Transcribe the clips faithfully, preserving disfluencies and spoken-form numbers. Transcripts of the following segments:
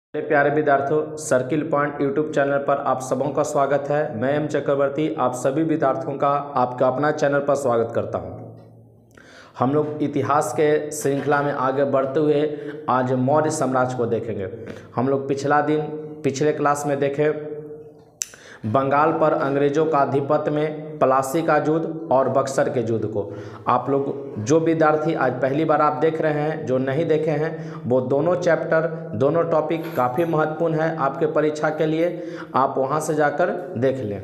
मेरे प्यारे विद्यार्थियों, सर्किल पॉइंट यूट्यूब चैनल पर आप सबों का स्वागत है। मैं एम चक्रवर्ती आप सभी विद्यार्थियों का आपका अपना चैनल पर स्वागत करता हूं। हम लोग इतिहास के श्रृंखला में आगे बढ़ते हुए आज मौर्य साम्राज्य को देखेंगे। हम लोग पिछला दिन पिछले क्लास में देखे बंगाल पर अंग्रेज़ों का आधिपत्य में प्लासी का युद्ध और बक्सर के युद्ध को। आप लोग जो विद्यार्थी आज पहली बार आप देख रहे हैं, जो नहीं देखे हैं, वो दोनों चैप्टर दोनों टॉपिक काफ़ी महत्वपूर्ण है आपके परीक्षा के लिए। आप वहां से जाकर देख लें,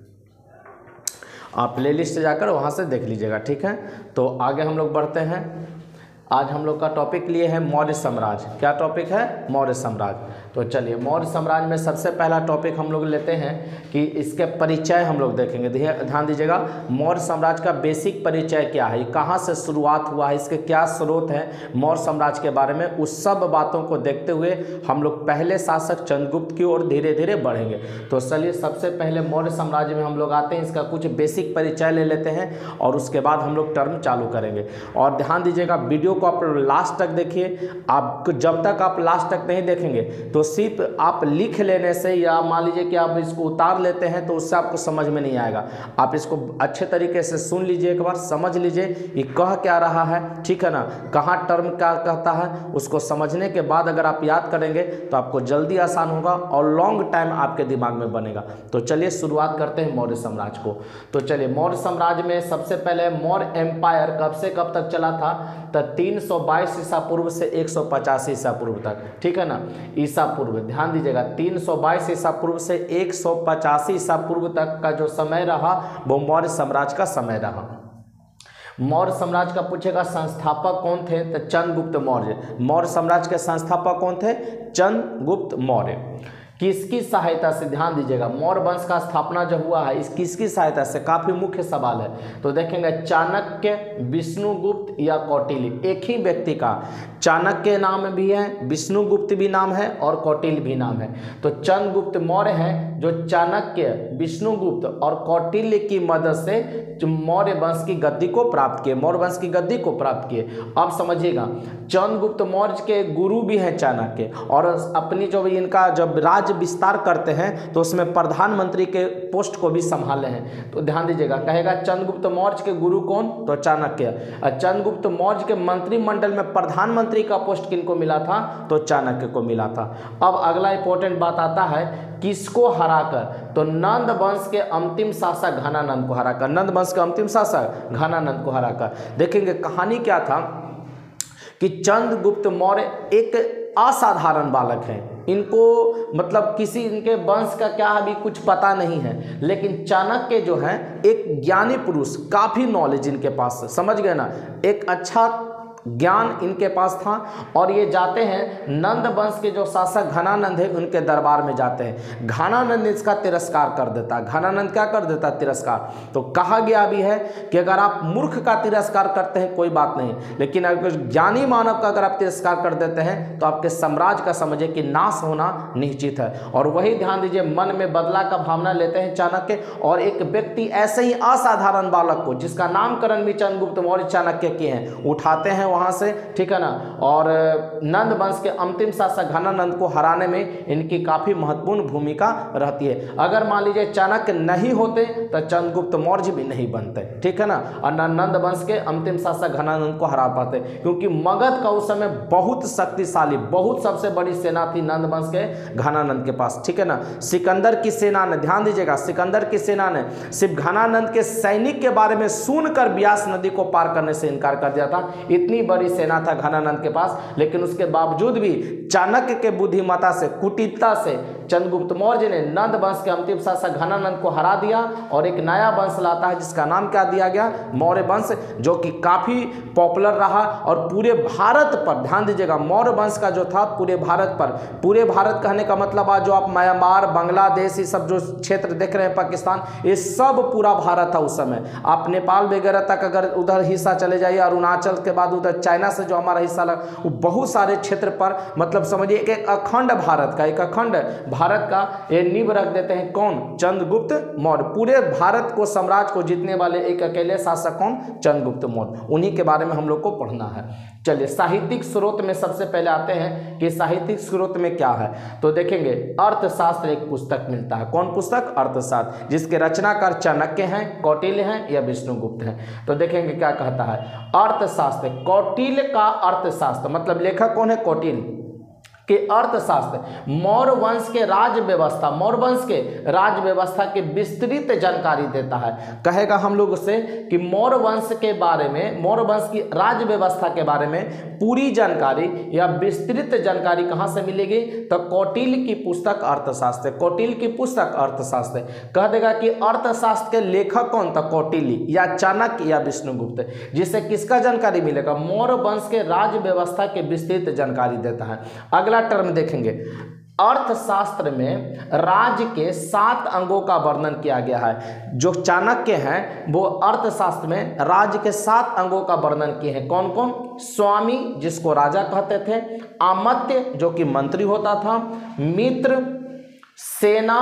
आप प्लेलिस्ट से जाकर वहां से देख लीजिएगा, ठीक है। तो आगे हम लोग बढ़ते हैं। आज हम लोग का टॉपिक लिए है मौर्य साम्राज्य। क्या टॉपिक है? मौर्य साम्राज्य। तो चलिए, मौर्य साम्राज्य में सबसे पहला टॉपिक हम लोग लेते हैं कि इसके परिचय हम लोग देखेंगे। ध्यान दीजिएगा, मौर्य साम्राज्य का बेसिक परिचय क्या है, कहाँ से शुरुआत हुआ है, इसके क्या स्रोत हैं मौर्य साम्राज्य के बारे में, उस सब बातों को देखते हुए हम लोग पहले शासक चंद्रगुप्त की ओर धीरे धीरे बढ़ेंगे। तो चलिए, सबसे पहले मौर्य साम्राज्य में हम लोग आते हैं, इसका कुछ बेसिक परिचय ले लेते हैं और उसके बाद हम लोग टर्म चालू करेंगे। और ध्यान दीजिएगा, वीडियो को आप लास्ट तक देखिए। आप जब तक आप लास्ट तक नहीं देखेंगे तो सिर्फ आप लिख लेने से या मान लीजिए कि आप इसको उतार लेते हैं तो उससे आपको समझ में नहीं आएगा। आप इसको अच्छे तरीके से सुन लीजिए, एक बार समझ लीजिए ये कह क्या रहा है, ठीक है ना, कहाँ टर्म क्या कहता है, उसको समझने के बाद अगर आप याद करेंगे तो आपको जल्दी आसान होगा और लॉन्ग टाइम आपके दिमाग में बनेगा। तो चलिए शुरुआत करते हैं मौर्य साम्राज्य को। तो चलिए, मौर्य साम्राज्य में सबसे पहले मौर्य एम्पायर कब से कब तक चला था, तो तीन सौ बाईस ईसा पूर्व से एक सौ पचास ईसा पूर्व तक, ठीक है ना, ईसा पूर्व। ध्यान दीजिएगा, तीन सौ बाईस ईसा पूर्व से एक सौ पचास ईसा पूर्व तक का जो समय रहा वो मौर्य साम्राज्य का समय रहा। मौर्य साम्राज्य का पूछेगा संस्थापक कौन थे, तो चंद्रगुप्त मौर्य। मौर्य साम्राज्य के संस्थापक कौन थे? चंद्रगुप्त मौर्य। किसकी सहायता से? ध्यान दीजिएगा, मौर्य वंश का स्थापना जो हुआ है इस किसकी सहायता से, काफी मुख्य सवाल है। तो देखेंगे चाणक्य, विष्णुगुप्त या कौटिल्य, एक ही व्यक्ति का चाणक्य नाम भी है, विष्णुगुप्त भी नाम है और कौटिल्य भी नाम है। तो चंद्रगुप्त मौर्य है जो चाणक्य, विष्णुगुप्त और कौटिल्य की मदद से मौर्य वंश की गद्दी को प्राप्त किए, मौर्य वंश की गद्दी को प्राप्त किए। अब समझिएगा, चंद्रगुप्त मौर्य के गुरु भी हैं चाणक्य, और अपनी जो इनका जब राज्य विस्तार करते हैं तो उसमें प्रधानमंत्री के पोस्ट को भी संभाले हैं। तो ध्यान दीजिएगा, कहेगा चंद्रगुप्त मौर्य के गुरु कौन, तो चाणक्य। चंद्रगुप्त मौर्य के मंत्रिमंडल में प्रधानमंत्री का पोस्ट किनको मिला था, तो चाणक्य को मिला था। अब अगला इंपॉर्टेंट बात आता है, किसको हराकर, तो नंद वंश के अंतिम शासक घनानंद को हराकर, नंद वंश के अंतिम शासक घनानंद को हराकर। देखेंगे कहानी क्या था कि चंद्रगुप्त मौर्य एक असाधारण बालक हैं, इनको मतलब किसी इनके वंश का क्या अभी कुछ पता नहीं है, लेकिन चाणक्य जो है एक ज्ञानी पुरुष, काफ़ी नॉलेज इनके पास, समझ गए ना, एक अच्छा ज्ञान इनके पास था। और ये जाते हैं नंद वंश के जो शासक घनानंद है उनके दरबार में जाते हैं। घनानंद इसका तिरस्कार कर देता है। घनानंद क्या कर देता है? तिरस्कार। तो कहा गया भी है कि अगर आप मूर्ख का तिरस्कार करते हैं कोई बात नहीं, लेकिन अगर ज्ञानी मानव का अगर आप तिरस्कार कर देते हैं तो आपके साम्राज्य का समझिए कि नाश होना निश्चित है। और वही ध्यान दीजिए, मन में बदला का भावना लेते हैं चाणक्य, और एक व्यक्ति ऐसे ही असाधारण बालक को, जिसका नामकरण भी चंद्रगुप्त मौर्य चाणक्य किए हैं, उठाते हैं वहां से, ठीक है ना, और नंद वंश के अंतिम शासक घनानंद को हराने में इनकी काफी महत्वपूर्ण भूमिका रहती है। अगर मान लीजिए चाणक्य नहीं होते तो चंद्रगुप्त मौर्य भी नहीं बनते, ठीक है ना, और नंद वंश के अंतिम शासक घनानंद को हरा पाते, क्योंकि मगध का उस समय बहुत शक्तिशाली, बहुत सबसे बड़ी सेना थी नंद वंश के घनानंद के पास, ठीक है ना। सिकंदर की सेना ने, ध्यान दीजिएगा, सिकंदर की सेना ने सिर्फ घनानंद के सैनिक के बारे में सुनकर ब्यास नदी को पार करने से इनकार कर दिया था। इतनी बड़ी सेना था घनानंद के पास, लेकिन उसके बावजूद भी चाणक्य के बुद्धिमत्ता से, कुटिलता से चंद्रगुप्त मौर्य ने नंद वंश के अंतिम शासक घनानंद को हरा दिया और एक नया वंश लाता है जिसका नाम क्या दिया गया? मौर्य वंश, जो कि काफी पॉपुलर रहा और पूरे भारत पर, ध्यान दीजिएगा, मौर्य वंश का जो था पूरे भारत पर, पूरे भारत कहने का मतलब आज जो आप म्यांमार, बांग्लादेश, ये सब जो क्षेत्र देख रहे हैं, पाकिस्तान, ये सब पूरा भारत था उस समय। आप नेपाल वगैरह तक अगर उधर हिस्सा चले जाइए, अरुणाचल के बाद उधर चाइना से जो हमारा हिस्सा लगा, वो बहुत सारे क्षेत्र पर, मतलब समझिए एक अखंड भारत का, एक अखंड भारत का ये नींव रख देते हैं कौन? चंद्रगुप्त मौर्य। पूरे भारत को साम्राज्य को जीतने वाले एक अकेले शासक कौन? चंद्रगुप्त मौर्य। उन्हीं के बारे में हम लोग को पढ़ना है। चलिए साहित्यिक स्रोत में सबसे पहले आते हैं कि साहित्यिक स्रोत में क्या है। तो देखेंगे अर्थशास्त्र एक पुस्तक मिलता है। कौन पुस्तक? अर्थशास्त्र, जिसके रचनाकार चाणक्य हैं, कौटिल्य हैं या विष्णुगुप्त हैं। तो देखेंगे क्या कहता है अर्थशास्त्र। कौटिल्य का अर्थशास्त्र मतलब लेखक कौन है? कौटिल्य के अर्थशास्त्र मौर्य वंश के राज व्यवस्था, मौर्य वंश के राज व्यवस्था की विस्तृत जानकारी देता है। कहेगा हम लोग उसे कि मौर्य वंश के बारे में, मौर्य वंश की राज व्यवस्था के बारे में पूरी जानकारी या विस्तृत जानकारी कहाँ से मिलेगी? तो कौटिल्य की पुस्तक अर्थशास्त्र। कौटिल्य की पुस्तक अर्थशास्त्र कह देगा कि अर्थशास्त्र के लेखक कौन था? कौटिल्य या चाणक्य या विष्णुगुप्त। जिससे किसका जानकारी मिलेगा? मौर्य वंश के राज व्यवस्था के विस्तृत जानकारी देता है। अगला टर्म देखेंगे अर्थशास्त्र में राज्य के सात अंगों का वर्णन किया गया है। जो चाणक्य हैं वो अर्थशास्त्र में राज्य के सात अंगों का वर्णन किए हैं। कौन कौन? स्वामी जिसको राजा कहते थे, अमात्य जो कि मंत्री होता था, मित्र, सेना,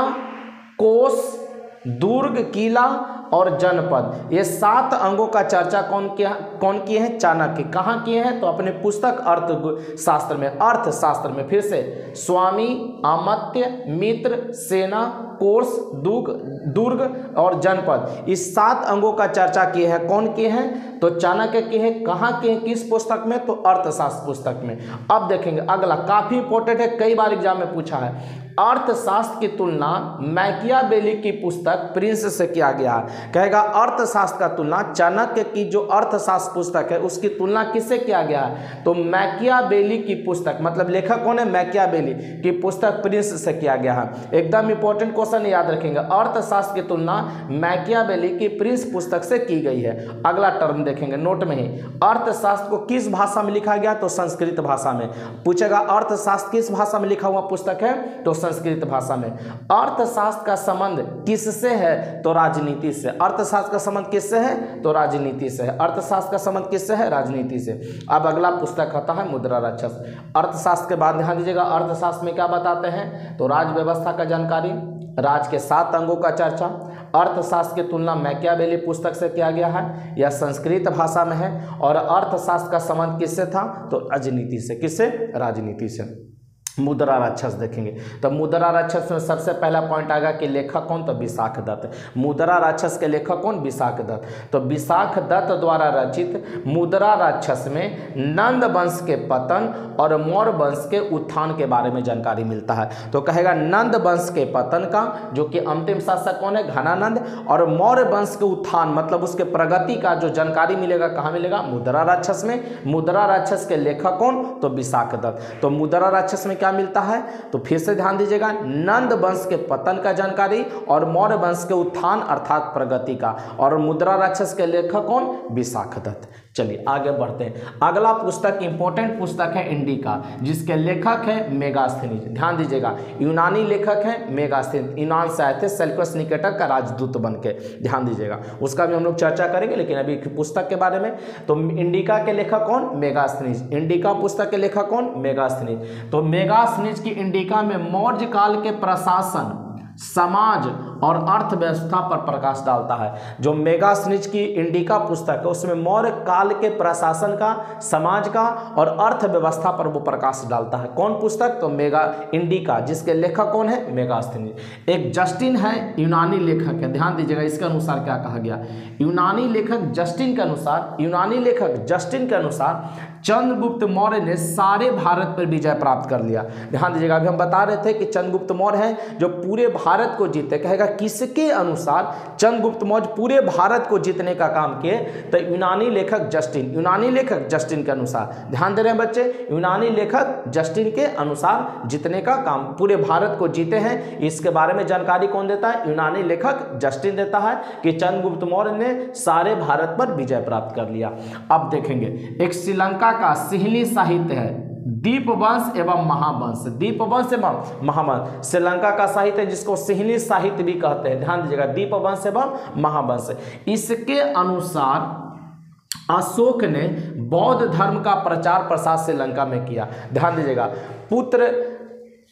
कोष, दुर्ग, किला और जनपद। ये सात अंगों का चर्चा कौन किया कौन किए हैं? चाणक्य। कहाँ किए हैं? तो अपने पुस्तक अर्थशास्त्र में, अर्थशास्त्र में। फिर से स्वामी, अमात्य, मित्र, सेना, कोष, दुर्ग दुर्ग और जनपद, इस सात अंगों का चर्चा किए हैं। कौन किए हैं? तो चाणक्य किए हैं। कहाँ किए हैं? किस पुस्तक में? तो अर्थशास्त्र पुस्तक में। अब देखेंगे अगला, काफी इंपॉर्टेंट है, कई बार एग्जाम में पूछा है। अर्थशास्त्र की तुलना मैकियावेली की पुस्तक प्रिंस से किया गया है। कहेगा अर्थशास्त्र का तुलना, चाणक्य की जो अर्थशास्त्र पुस्तक है उसकी तुलना किससे किया गया है? तो मैकियावेली की पुस्तक, मतलब लेखक कौन है? मैकियावेली की पुस्तक प्रिंस से किया गया है। एकदम इंपॉर्टेंट क्वेश्चन याद रखेंगे, अर्थशास्त्र की तुलना मैकियावेली की प्रिंस पुस्तक से की गई है। अगला टर्म देखेंगे नोट में ही, अर्थशास्त्र को किस भाषा में लिखा गया? तो संस्कृत भाषा में। पूछेगा अर्थशास्त्र किस भाषा में लिखा हुआ पुस्तक है? तो संस्कृत भाषा में। अर्थशास्त्र का संबंध किससे है? तो राजनीति से। अर्थशास्त्र का संबंध किससे है? तो राजनीति से है। अर्थशास्त्र का संबंध किससे है? राजनीति से। अब अगला पुस्तक आता है मुद्रा राक्षस। अर्थशास्त्र के बाद ध्यान दीजिएगा अर्थशास्त्र में क्या बताते हैं? तो राज व्यवस्था का जानकारी, राज के सात अंगों का चर्चा। अर्थशास्त्र की तुलना मैकियावेली पुस्तक से किया गया है या संस्कृत भाषा में है। और अर्थशास्त्र का संबंध किससे था? तो राजनीति से। किससे? राजनीति से। मुद्रा राक्षस देखेंगे तो मुद्रा राक्षस में सबसे पहला पॉइंट आएगा कि लेखक कौन? तो विशाख दत्त। मुद्रा राक्षस के लेखक कौन? विशाख दत्त। तो विशाख दत्त द्वारा रचित मुद्रा राक्षस में नंद वंश के पतन और मौर्य वंश के उत्थान के बारे में जानकारी मिलता है। तो कहेगा नंद वंश के पतन का, जो कि अंतिम शासक कौन है? घनानंद, और मौर्य वंश के उत्थान मतलब उसके प्रगति का जो जानकारी मिलेगा कहाँ मिलेगा? मुद्रा राक्षस में। मुद्रा राक्षस के लेखक कौन? तो विशाख दत्त। तो मुद्रा राक्षस में क्या मिलता है? तो फिर से ध्यान दीजिएगा, नंद वंश के पतन का जानकारी और मौर्य वंश के उत्थान अर्थात प्रगति का। और मुद्रा राक्षस के लेखक कौन? विशाख दत्त। चलिए आगे बढ़ते हैं। अगला पुस्तक इंपॉर्टेंट पुस्तक है इंडिका, जिसके लेखक है मेगास्थनीज। ध्यान दीजिएगा यूनानी लेखक है मेगास्थनीज, यूनान से आए थे सेल्यूकस निकेटर का राजदूत बन के। ध्यान दीजिएगा उसका भी हम लोग चर्चा करेंगे, लेकिन अभी पुस्तक के बारे में। तो इंडिका के लेखक कौन? मेगास्थनीज। इंडिका पुस्तक के लेखक कौन? मेगास्थनीज। तो मेगास्थनीज की इंडिका में मौर्य काल के प्रशासन, समाज और अर्थव्यवस्था पर प्रकाश डालता है। जो मेगास्थनीज की इंडिका पुस्तक है उसमें मौर्य काल के प्रशासन का, समाज का और अर्थव्यवस्था पर वो प्रकाश डालता है। कौन पुस्तक? तो मेगा इंडिका, जिसके लेखक कौन है? मेगास्थनीज। एक जस्टिन है, यूनानी लेखक है। ध्यान दीजिएगा इसके अनुसार क्या कहा गया। यूनानी लेखक जस्टिन के अनुसार यूनानी लेखक जस्टिन के अनुसार चंद्रगुप्त मौर्य ने सारे भारत पर विजय प्राप्त कर लिया। ध्यान दीजिएगा अभी हम बता रहे थे कि चंद्रगुप्त मौर्य हैं जो पूरे भारत को जीते। कहेगा किसके अनुसार चंद्रगुप्त मौर्य पूरे भारत को जीतने का काम किए? तो यूनानी लेखक जस्टिन, यूनानी लेखक जस्टिन के अनुसार। ध्यान दे रहे हैं बच्चे, यूनानी लेखक जस्टिन के अनुसार जीतने का काम, पूरे भारत को जीते हैं। इसके बारे में जानकारी कौन देता है? यूनानी लेखक जस्टिन देता है कि चंद्रगुप्त मौर्य ने सारे भारत पर विजय प्राप्त कर लिया। अब देखेंगे एक श्रीलंका का सिंहली साहित्य है, दीपवंश एवं महावंश। दीपवंश एवं महावंश श्रीलंका का साहित्य जिसको सिंहली साहित्य भी कहते हैं। ध्यान दीजिएगा दीपवंश एवं महावंश। इसके अनुसार अशोक ने बौद्ध धर्म का प्रचार प्रसार श्रीलंका में किया। ध्यान दीजिएगा पुत्र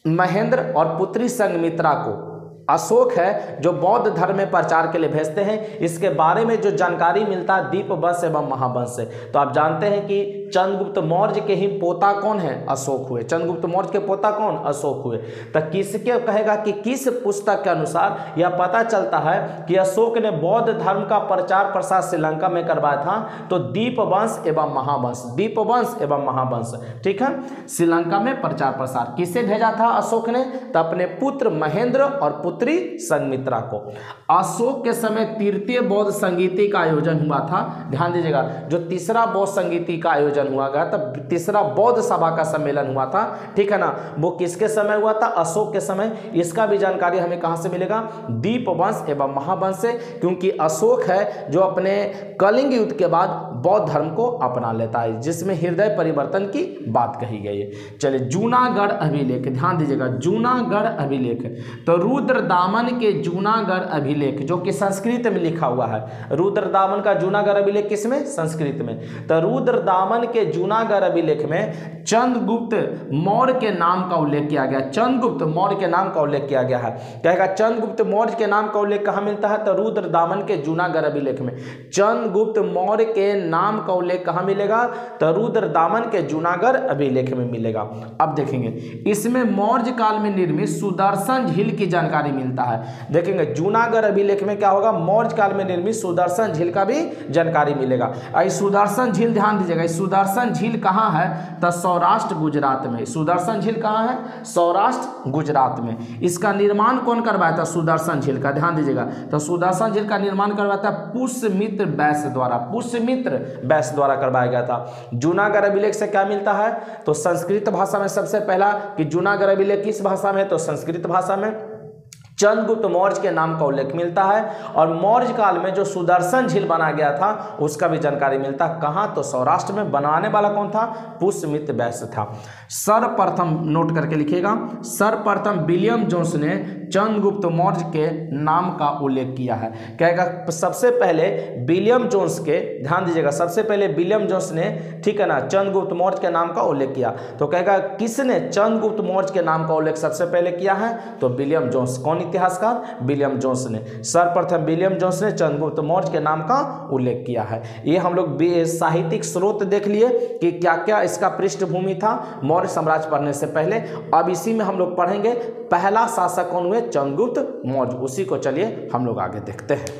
महेंद्र और पुत्री संघमित्रा को अशोक है जो बौद्ध धर्म में प्रचार के लिए भेजते हैं। इसके बारे में जो जानकारी मिलता है दीपवंश एवं महावंश से। तो आप जानते हैं कि चंद्रगुप्त मौर्य के ही पोता कौन है? अशोक हुए। चंद्रगुप्त मौर्य के पोता कौन? अशोक हुए। तो किसके कहेगा कि किस पुस्तक के अनुसार यह पता चलता है कि अशोक ने बौद्ध धर्म का प्रचार प्रसार श्रीलंका में करवाया था? तो दीपवंश एवं महावंश, दीपवंश एवं महावंश, ठीक है, श्रीलंका में प्रचार प्रसार किसे भेजा था अशोक ने? तो अपने पुत्र महेंद्र और पुत्री संघमित्रा को। अशोक के समय तृतीय बौद्ध संगीति का आयोजन हुआ था। ध्यान दीजिएगा, जो तीसरा बौद्ध संगीति का आयोजन हुआ गया तब तीसरा बौद्ध सभा का सम्मेलन हुआ था, ठीक है ना, वो किसके समय हुआ था? अशोक के समय। इसका भी जानकारी हमें कहां से मिलेगा? दीपवंश एवं महावंश से, क्योंकि अशोक है जो अपने कलिंग युद्ध के बाद बौद्ध धर्म को अपना लेता है, जिसमें हृदय परिवर्तन की बात कही गई है। चलिए, जूनागढ़ अभिलेख, ध्यान दीजिएगा, जूनागढ़ अभिलेख। तो रुद्रदामन के जूनागढ़ अभिलेख जो कि संस्कृत में लिखा हुआ है। रुद्रदामन का जूनागढ़ अभिलेख किसमें? संस्कृत में। तो रुद्रदामन के जूनागढ़ अभिलेख में चंद्रगुप्त मौर्य के नाम का उल्लेख किया गया। चंद्रगुप्त मौर्य के नाम का उल्लेख किया गया है। कहेगा चंद्रगुप्त मौर्य के नाम का उल्लेख कहां मिलता है? तो रुद्रदामन के जूनागढ़ अभिलेख में। चंद्रगुप्त मौर्य के नाम का उल्लेख कहां मिलेगा? तो रुद्रदामन के जूनागढ़ अभिलेख में मिलेगा। अब देखेंगे, इसमें मौर्य काल में निर्मित सुदर्शन झील की जानकारी मिलता है। देखेंगे जूनागढ़ अभिलेख में क्या होगा? मौर्य काल में निर्मित सुदर्शन झील का भी जानकारी मिलेगा। सुदर्शन झील, ध्यान दीजिएगा, सुदर्शन झील कहां है? तो सौराष्ट्र गुजरात में। सुदर्शन झील कहां है? सौराष्ट्र गुजरात में। इसका निर्माण कौन करवाया था? सुदर्शन झील का, ध्यान दीजिएगा। तो सुदर्शन झील का निर्माण करवाया था पुष्यमित्र वैश्य द्वारा। पुष्यमित्र वैश्य द्वारा करवाया गया था। जूनागढ़ अभिलेख से क्या मिलता है? तो संस्कृत भाषा में सबसे पहला कि जूनागढ़ अभिलेख किस भाषा में? तो संस्कृत भाषा में। चंद्रगुप्त मौर्य के नाम का उल्लेख मिलता है और मौर्य काल में जो सुदर्शन झील बना गया था उसका भी जानकारी मिलता है। कहां? तो सौराष्ट्र में। बनाने वाला कौन था? पुष्यमित्र वैश्य था। सर्वप्रथम नोट करके लिखिएगा, सर्वप्रथम विलियम जोन्स ने चंद्रगुप्त मौर्य के नाम का उल्लेख किया है। कहेगा सबसे पहले विलियम जोन्स के, ध्यान दीजिएगा, सबसे पहले विलियम जोन्स ने, ठीक है ना, चंद्रगुप्त मौर्य के नाम का उल्लेख किया। तो कहेगा किसने चंद्रगुप्त मौर्य के नाम का उल्लेख सबसे पहले किया है? तो विलियम जोन्स। कौन इतिहासकार? विलियम जोन्स ने। सर्वप्रथम विलियम जोन्स ने चंद्रगुप्त मौर्य के नाम का उल्लेख किया है। ये हम लोग साहित्यिक स्रोत देख लिए कि क्या क्या इसका पृष्ठभूमि था मौर्य साम्राज्य पढ़ने से पहले। अब इसी में हम लोग पढ़ेंगे पहला शासक कौन हुए? चंद्रगुप्त मौर्य। उसी को चलिए हम लोग आगे देखते हैं।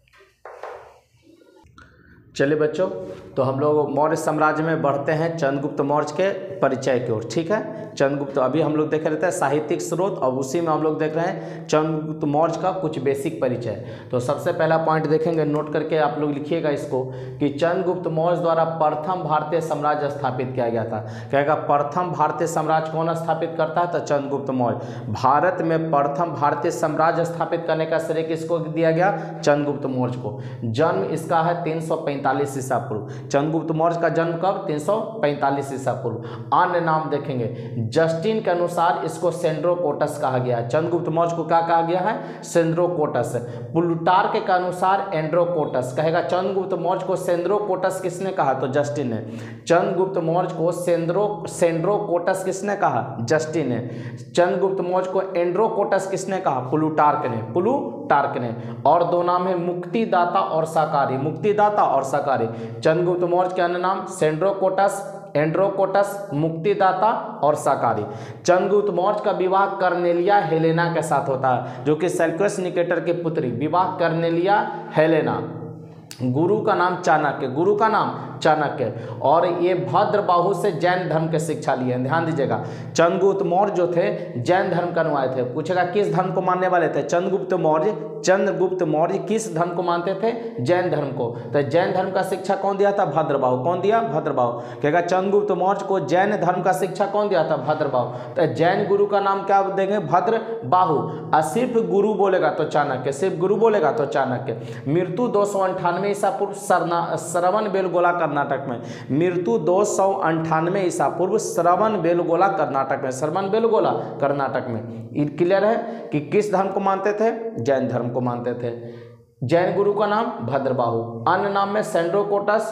चलिए बच्चों, तो हम लोग मौर्य साम्राज्य में बढ़ते हैं चंद्रगुप्त मौर्य के परिचय की ओर, ठीक है। चंद्रगुप्त अभी हम लोग देख रहे थे साहित्यिक स्रोत और उसी में हम लोग देख रहे हैं चंद्रगुप्त मौर्य का कुछ बेसिक परिचय। तो सबसे पहला पॉइंट देखेंगे, नोट करके आप लोग लिखिएगा इसको कि चंद्रगुप्त मौर्य द्वारा प्रथम भारतीय साम्राज्य स्थापित किया गया था। कहेगा प्रथम भारतीय साम्राज्य कौन स्थापित करता है? तो चंद्रगुप्त मौर्य। भारत में प्रथम भारतीय साम्राज्य स्थापित करने का श्रेय किसको दिया गया? चंद्रगुप्त मौर्य को। जन्म इसका है तीन सौ पैंतालीस ईसा पूर्व। चंद्रगुप्त मौर्य का जन्म कब? तीन सौ पैंतालीस ईसा पूर्व। अन्य नाम देखेंगे, जस्टिन के अनुसार इसको सेंड्रोकोटस कहा गया है। चंद्रगुप्त मौर्य को क्या कहा गया है? सेंड्रोकोटस। प्लूटार्क के अनुसार एंड्रोकोटस। कहेगा चंद्रगुप्त मौर्य को सेंड्रोकोटस किसने कहा? तो जस्टिन ने। चंद्रगुप्त मौर्य को सेंड्रो सेंड्रोकोटस किसने कहा? जस्टिन ने। चंद्रगुप्त मौर्य को एंड्रोकोटस किसने कहा? प्लूटार्क ने। प्लूटार्क ने। और दो नाम है मुक्तिदाता और शाकाहारी। मुक्तिदाता और शाकाहारी। चंद्रगुप्त मौर्य के अन्य नाम सेंड्रोकोटस, एंड्रोकोटस, मुक्तिदाता और शाकाहारी। चंद्रगुप्त मौर्य का विवाह कर्नेलिया हेलेना के साथ होता है, जो कि सेल्यूकस निकेटर की पुत्री। विवाह कर्नेलिया हेलेना। गुरु का नाम चाणक्य। गुरु का नाम चाणक्य। और ये भद्रबाहु से जैन धर्म के शिक्षा लिए। ध्यान दीजिएगा, चंद्रगुप्त मौर्य जो थे जैन धर्म का अनुयायी थे। पूछेगा किस धर्म को मानने वाले थे? चंद्रगुप्त मौर्य चंद्रगुप्त मौर्य किस धर्म को मानते थे? जैन धर्म को। तो जैन धर्म का शिक्षा कौन दिया था? भद्रबाहु। कौन दिया? भद्रबाहु। कहेगा चंद्रगुप्त मौर्य को जैन धर्म का शिक्षा कौन दिया था? भद्रबाहु। तो जैन गुरु का नाम क्या देंगे? भद्रबाहु। और सिर्फ गुरु बोलेगा तो चाणक्य। सिर्फ गुरु बोलेगा तो चाणक्य। मृत्यु दो सौ अंठानवे ईसा पूर्व श्रवण बेलगोला कर्नाटक में। मृत्यु दो सौ अंठानवे ईसा पूर्व श्रवण बेलगोला कर्नाटक में। श्रवण बेलगोला कर्नाटक में। क्लियर है कि किस धर्म को मानते थे? जैन धर्म को मानते थे। जैन गुरु का नाम भद्रबाहु। अन्य नाम में सेंड्रोकोटस,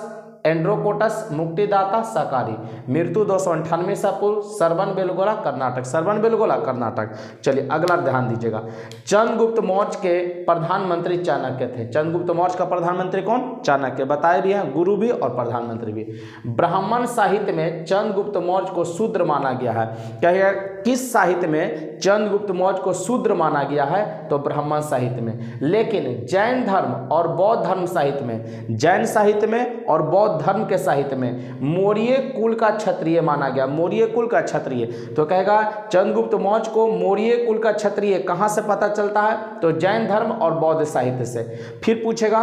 एंड्रोकोटस मुक्तिदाता शाकाहारी। मृत्यु दो सौ अंठानवे ईसा पूर्व, सरवन बेलगोला कर्नाटक, सरवन बेलगोला कर्नाटक। चलिए अगला ध्यान दीजिएगा, चंद्रगुप्त मौर्य के प्रधानमंत्री चाणक्य थे। चंद्रगुप्त मौर्य का प्रधानमंत्री कौन? चाणक्य। बताए भी हैं, गुरु भी और प्रधानमंत्री भी। ब्राह्मण साहित्य में चंद्रगुप्त मौर्य को शूद्र माना गया है। क्या किस साहित्य में चंद्रगुप्त मौर्य को शूद्र माना गया है? तो ब्राह्मण साहित्य में। लेकिन जैन धर्म और बौद्ध धर्म साहित्य में, जैन साहित्य में और बौद्ध धर्म के साहित्य में मौर्य कुल का क्षत्रिय माना गया। मौर्य कुल का क्षत्रिय, तो कहेगा चंद्रगुप्त मौर्य को मौर्य कुल का क्षत्रिय कहां से पता चलता है? तो जैन धर्म और बौद्ध साहित्य से। फिर पूछेगा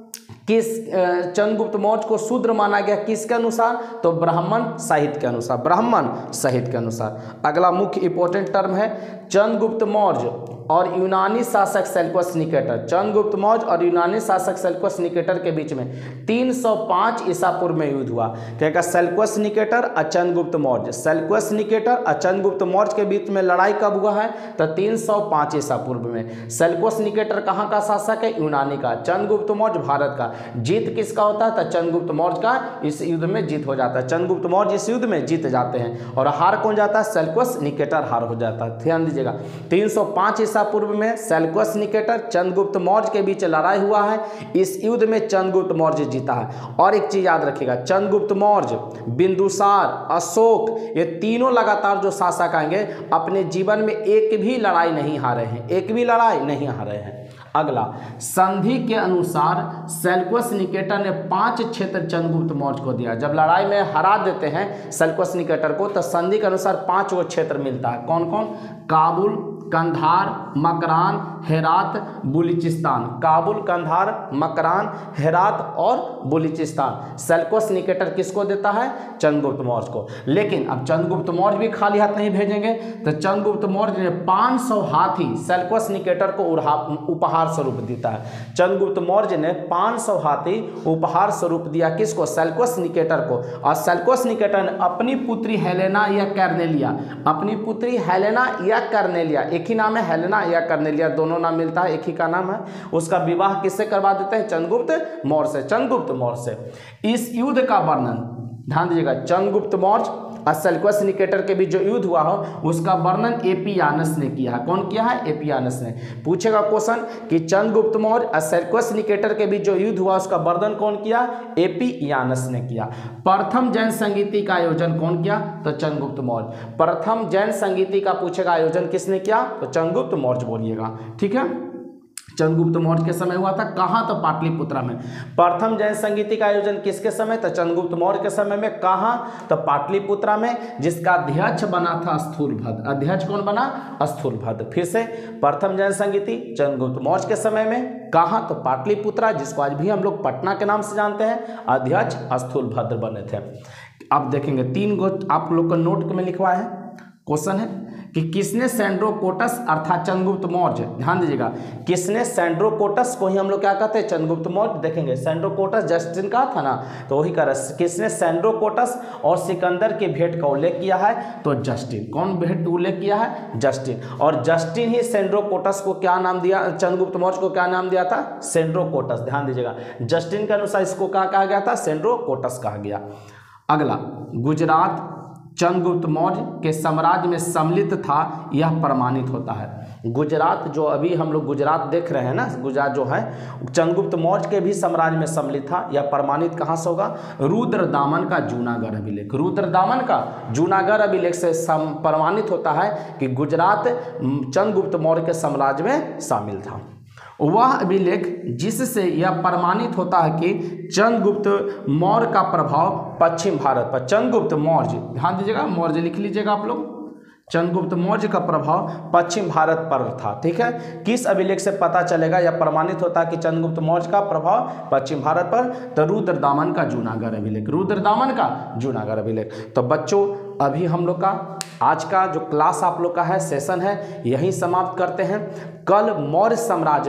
किस चंद्रगुप्त मौर्य को शूद्र माना गया किसके अनुसार? तो ब्राह्मण साहित्य के अनुसार, ब्राह्मण साहित्य के अनुसार। अगला मुख्य इंपॉर्टेंट टर्म है चंद्रगुप्त मौर्य और यूनानी शासक सेल्यूकस निकेटर। चंद्रगुप्त मौर्य और यूनानी शासक सेल्यूकस निकेटर के बीच में तीन सौ पाँच ईसा पूर्व में युद्ध हुआ। क्या सेल्यूकस निकेटर और चंद्रगुप्त मौर्य, सेल्यूकस निकेटर और चंद्रगुप्त मौर्य के बीच में लड़ाई कब हुआ है? तो तीन सौ पाँच ईसा पूर्व में। सेल्यूकस निकेटर कहाँ का शासक है? यूनानी का। चंद्रगुप्त मौर्य भारत का। जीत किसका होता है? तो चंद्रगुप्त मौर्य का इस युद्ध में जीत हो जाता है। चंद्रगुप्त मौर्य इस युद्ध में जीत जाते हैं और हार कौन जाता है? सेल्यूकस निकेटर हार हो जाता है। ध्यान दीजिएगा, तीन सौ पाँच ईसा पूर्व में सेल्यूकस निकेटर चंद्रगुप्त मौर्य के बीच लड़ाई हुआ है। इस युद्ध में चंद्रगुप्त मौर्य जीता है। और एक चीज याद रखिएगा, चंद्रगुप्त मौर्य, बिंदुसार, अशोक, ये तीनों लगातार जो शासक आएंगे अपने जीवन में एक भी लड़ाई नहीं हारे हैं, एक भी लड़ाई नहीं हारे हैं। अगला, संधि के अनुसार सेल्यूकस निकेटर ने पांच क्षेत्र चंद्रगुप्त मौर्य को दिया। जब लड़ाई में हरा देते हैं सेल्यूकस निकेटर को तो संधि के अनुसार पांच वो क्षेत्र मिलता है। कौन कौन? काबुल, कंधार, मकरान, हेरात, बलूचिस्तान। काबुल, कंधार, मकरान, हेरात और बलूचिस्तान सेल्यूकस निकेटर किसको देता है? चंद्रगुप्त मौर्य को। लेकिन अब चंद्रगुप्त मौर्य भी खाली हाथ नहीं भेजेंगे, तो चंद्रगुप्त मौर्य ने पाँच सौ हाथी सेल्यूकस निकेटर को उपहार स्वरूप देता है। चंद्रगुप्त मौर्य ने पाँच सौ हाथी उपहार स्वरूप दिया किसको? सेल्यूकस निकेटर को। और सेल्यूकस निकेटर ने अपनी पुत्री हेलेना या कर्नेलिया, अपनी पुत्री हेलेना या कर्नेलिया, एक ही नाम है हेलेना या कर्नेलिया, दोनों नाम मिलता है, एक ही का नाम है। उसका विवाह किससे करवा देते हैं? चंद्रगुप्त मौर्य से, चंद्रगुप्त मौर्य से। इस युद्ध का वर्णन ध्यान दीजिएगा, चंद्रगुप्त मौर्य और सेल्यूकस निकेटर के बीच जो युद्ध हुआ हो उसका वर्णन एपियानस ने किया है। कौन किया है? एपियानस ने। पूछेगा क्वेश्चन कि चंद्रगुप्त मौर्य और सेल्यूकस निकेटर के बीच जो युद्ध हुआ उसका वर्णन कौन किया? एपियानस ने किया। प्रथम जैन संगीति का आयोजन कौन किया? तो चंद्रगुप्त मौर्य। प्रथम जैन संगीति का पूछेगा आयोजन किसने किया? तो चंद्रगुप्त मौर्य बोलिएगा, ठीक है। चंद्रगुप्त मौर्य के समय हुआ था, कहाँ? तो पाटलिपुत्रा में। प्रथम जैन संगीति का आयोजन किसके समय? तो चंद्रगुप्त मौर्य के समय में। कहाँ? तो पाटलिपुत्रा में, जिसका अध्यक्ष बना था स्थूलभद्र। अध्यक्ष कौन बना? स्थूलभद्र। फिर से प्रथम जैन संगीति चंद्रगुप्त मौर्य के समय में। कहाँ? तो पाटलिपुत्रा, जिसको आज भी हम लोग पटना के नाम से जानते हैं। अध्यक्ष स्थूलभद्र बने थे। अब देखेंगे तीन गो आप लोग को नोट में लिखवा है। क्वेश्चन है कि किसने सेंड्रोकोटस अर्थात चंद्रगुप्त मौर्य, ध्यान दीजिएगा, किसने सेंड्रोकोटस को ही हम लोग क्या कहते हैं? चंद्रगुप्त मौर्य। देखेंगे सेंड्रोकोटस जस्टिन का था ना, तो वही कर किसने सेंड्रोकोटस और सिकंदर की भेंट का उल्लेख किया है? तो जस्टिन। कौन भेंट उल्लेख किया है? जस्टिन। और जस्टिन ही सेंड्रोकोटस को क्या नाम दिया? चंद्रगुप्त मौर्य को क्या नाम दिया था? सेंड्रोकोटस। ध्यान दीजिएगा, जस्टिन के अनुसार इसको क्या कहा गया था? सेंड्रोकोटस कहा गया। अगला, गुजरात चंद्रगुप्त मौर्य के साम्राज्य में सम्मिलित था, यह प्रमाणित होता है। गुजरात जो अभी हम लोग गुजरात देख रहे हैं ना, गुजरात जो है चंद्रगुप्त मौर्य के भी साम्राज्य में सम्मिलित था, यह प्रमाणित कहाँ से होगा? रुद्रदामन का जूनागढ़ अभिलेख। रुद्रदामन का जूनागढ़ अभिलेख से प्रमाणित होता है कि गुजरात चंद्रगुप्त मौर्य के साम्राज्य में शामिल था। वह अभिलेख जिससे यह प्रमाणित होता है कि चंद्रगुप्त मौर्य का प्रभाव पश्चिम भारत पर, चंद्रगुप्त मौर्य, ध्यान दीजिएगा, मौर्य लिख लीजिएगा आप लोग, चंद्रगुप्त मौर्य का प्रभाव पश्चिम भारत पर था। ठीक है, किस अभिलेख से पता चलेगा या प्रमाणित होता है कि चंद्रगुप्त मौर्य का प्रभाव पश्चिम भारत पर? तो रुद्रदामन का जूनागढ़ अभिलेख, रुद्रदामन का जूनागढ़ अभिलेख। तो बच्चों अभी हम लोग का आज का जो क्लास आप लोग का है, सेशन है, यही समाप्त करते हैं। कल मौर्य साम्राज्य में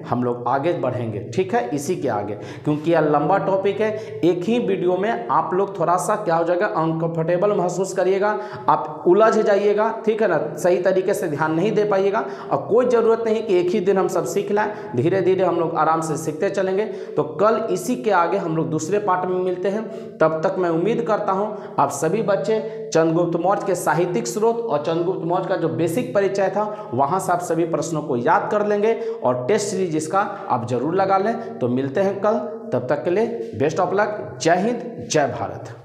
हम लोग आगे बढ़ेंगे, ठीक है, इसी के आगे, क्योंकि यह लंबा टॉपिक है। एक ही वीडियो में आप लोग थोड़ा सा क्या हो जाएगा, अनकंफर्टेबल महसूस करिएगा, आप उलझ जाइएगा, ठीक है ना, सही तरीके से ध्यान नहीं दे पाइएगा। और कोई ज़रूरत नहीं कि एक ही दिन हम सब सीख लाएं, धीरे धीरे हम लोग आराम से सीखते चलेंगे। तो कल इसी के आगे हम लोग दूसरे पार्ट में मिलते हैं। तब तक मैं उम्मीद करता हूं आप सभी बच्चे चंद्रगुप्त मौर्य के साहित्यिक स्रोत और चंद्रगुप्त मौर्य का जो बेसिक परिचय था वहां से आप सभी प्रश्नों को याद कर लेंगे और टेस्ट सीरीज इसका आप जरूर लगा लें। तो मिलते हैं कल, तब तक के लिए बेस्ट ऑफ लक। जय हिंद, जय भारत।